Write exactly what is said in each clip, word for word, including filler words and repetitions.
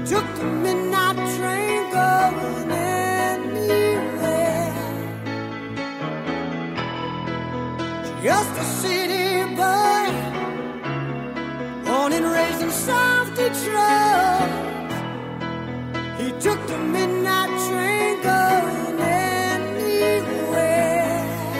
took the midnight train going anywhere. Just a city boy, born and raised in South Detroit. He took the midnight train going anywhere.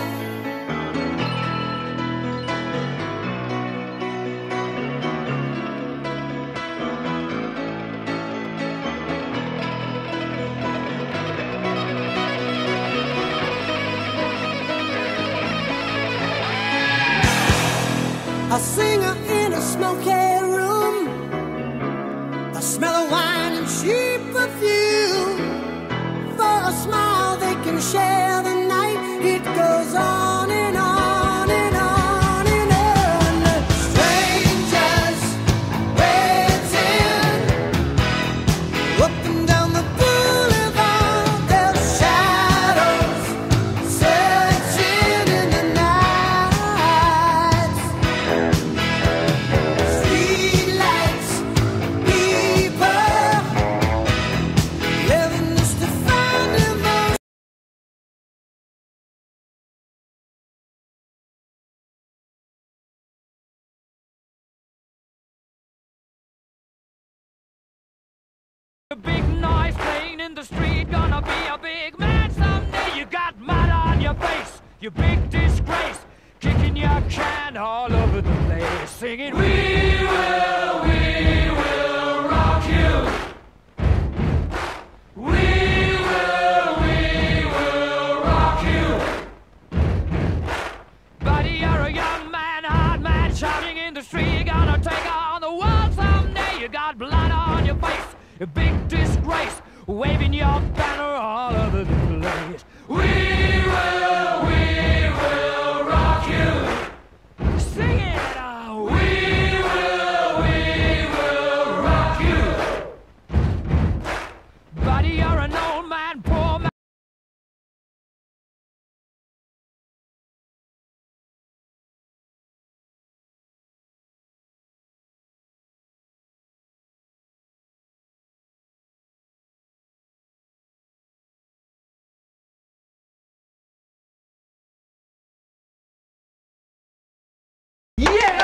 A singer in a smoky room, the smell of wine and cheap perfume. For a smile they can share the night. It goes on and on and on and on. Strangers waiting up and down the boulevard. Their shadows searching in the night. Streetlights, people living just to find emotion. A big noise playing in the street, gonna be a big man someday. You got mud on your face, you big disgrace, kicking your can all over the place, singing, we will, we will rock you. We will, we will rock you. Buddy, you're a young man, hard man, shouting in the street, you're gonna take on the world someday. You got blood on your face, a big disgrace, waving your banner all over the place. We will, we will rock you. Sing it out. We will, we will rock you. Buddy, you're an old man, poor man. Yeah!